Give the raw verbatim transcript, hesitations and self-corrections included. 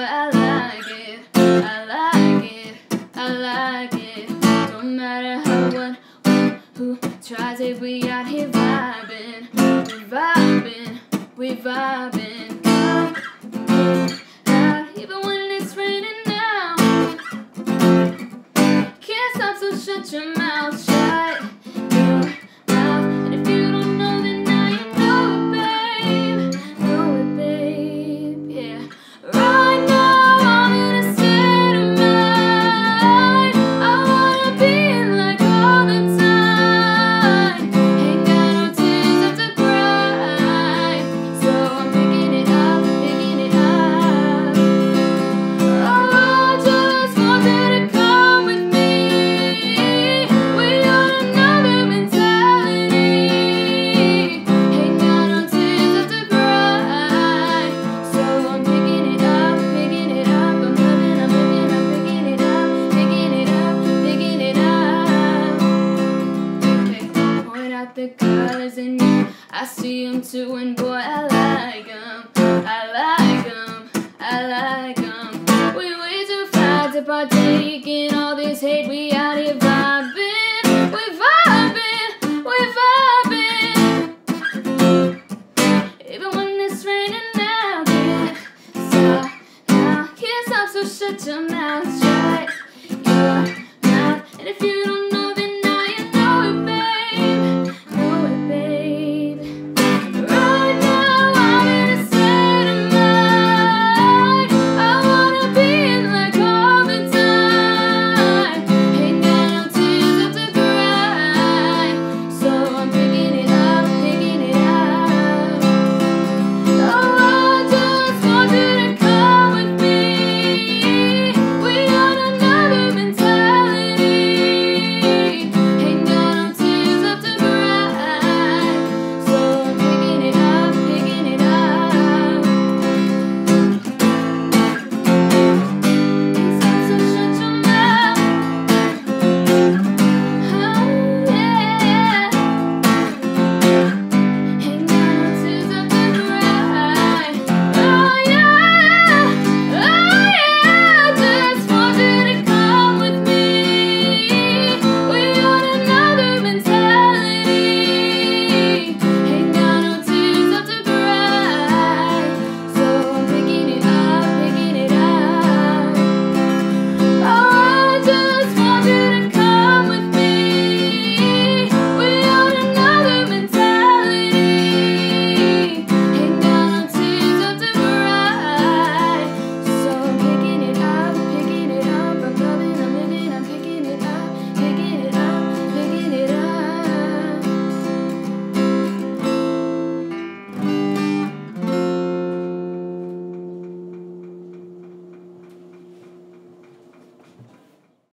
I like it, I like it, I like it. Don't matter how, what, who tries it, we out here vibing, we vibing, we vibing. Come out, even when it's raining now. Can't stop, so shut your mouth, shut your mouth. And if you don't know, then now you know it, babe, know it, babe, yeah. Right now I'm in a state of mind, I wanna be like all the time. Ain't got no tears left to cry, so I'm picking it up, picking it up. Oh, I just want you to come with me. We got another mentality. Ain't got no tears left to cry, so I'm picking it up, picking it up. I'm living, I'm living, I'm picking it up, picking it up, picking it up. Okay, point out the colors in you, I see them too, and boy, I like them, I like them, I like them. We way too fly to partake in all this hate, we out here vibing, we vibing, we vibing. Even when it's raining now, can't stop now, can't stop, so shut your mouth, shut your mouth. And if you